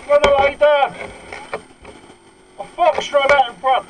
Run the lady down. A fox run out in front.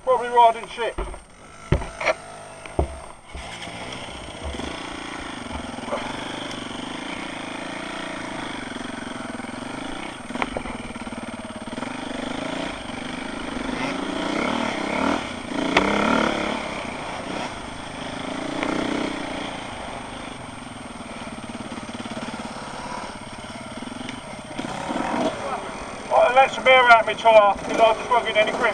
Probably riding shit. I let some air out my tyre because I just won't get any grip.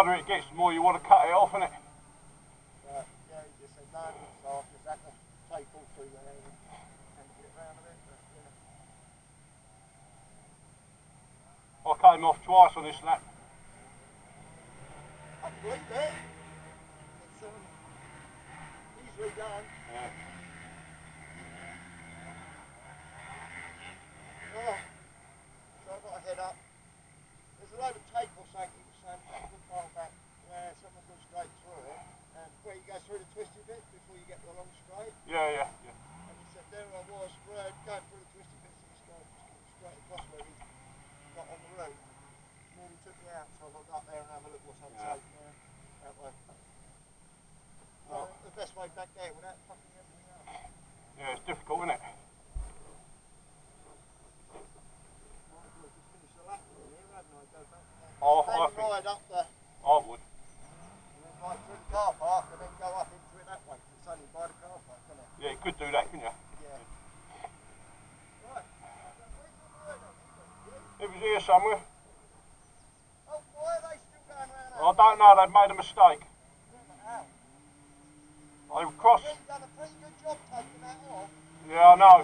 harder it gets, the more you want to cut it off, innit? But yeah, he just said no, so I just had to take all through there and get it round a bit. But, yeah. I came off twice on this lap. I believe it. It's easily done. Yeah. Oh, so I've got to head up. There's a load of tape or something he was saying a good while back where someone goes straight through it, and where you go through the twisty bit before you get to the long straight. Yeah. And he said there I was, going through the twisty bits and just straight across where he got on the road. Nearly took me out, so I got up there and have a look what's on tape now. That way. The best way back there without fucking everything up. Yeah, it's difficult, isn't it? Oh, I think Ride up the, I would. and then right through the car park and then go up into it that way. It's only by the car park, isn't it? Yeah, you could do that, couldn't you? Yeah. Right. It was here somewhere. Oh boy, are they still going round I don't know, they've made a mistake. They crossed. You've done a pretty good job taking that off. Yeah, I know.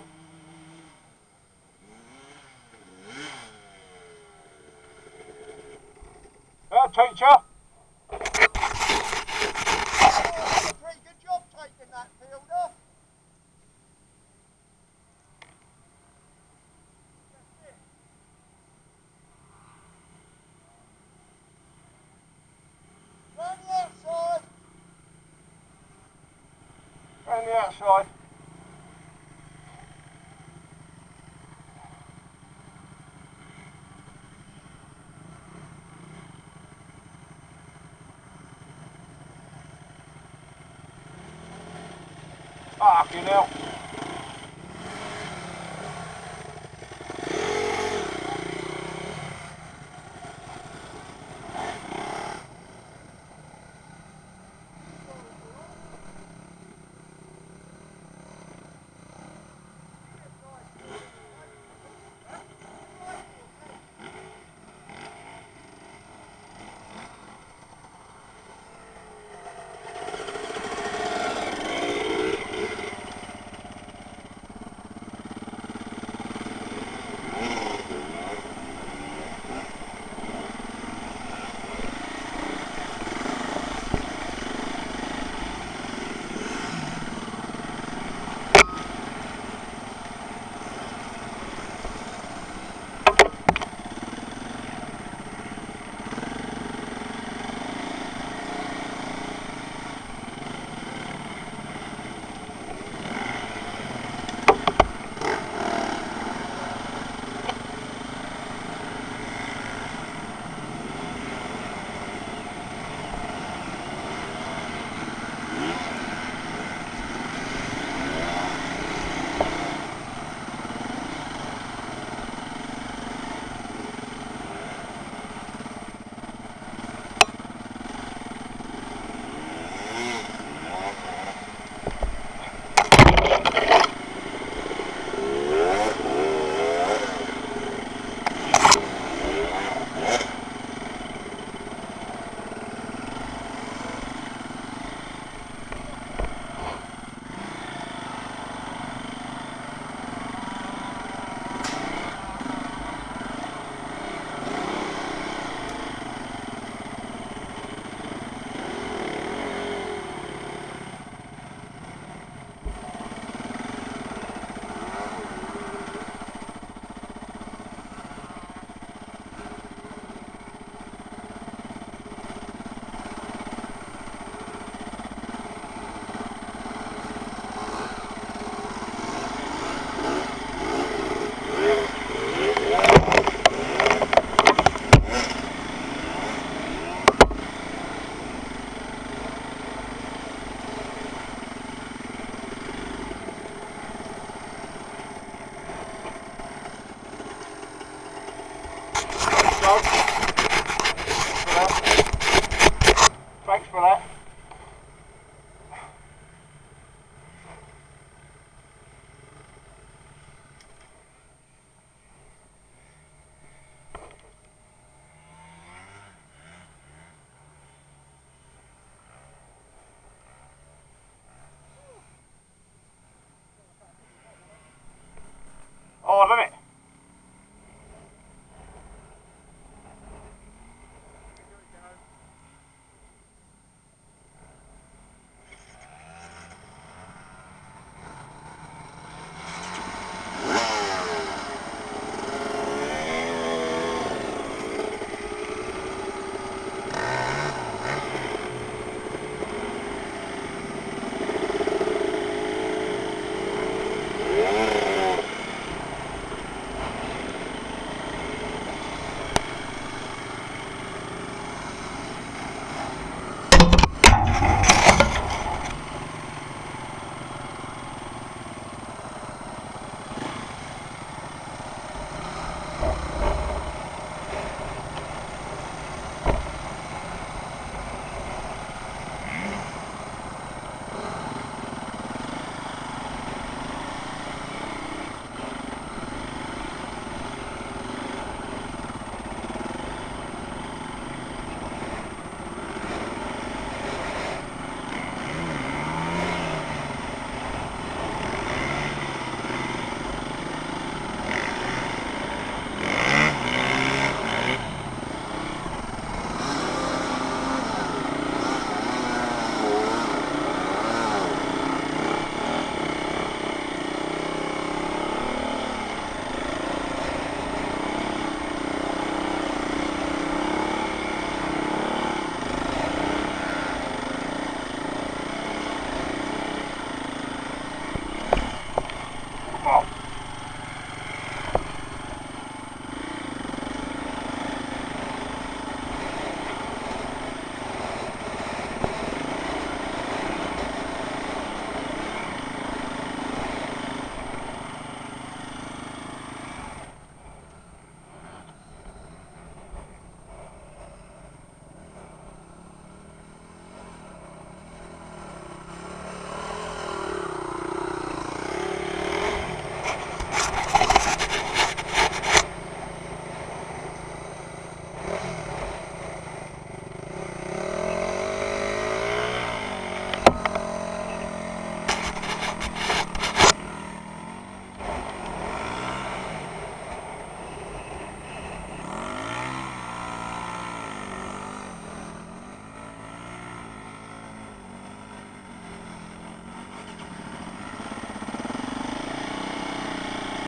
Teacher. Oh, you've done a pretty good job taking that field off. Round the outside. Round the outside. Fucking hell.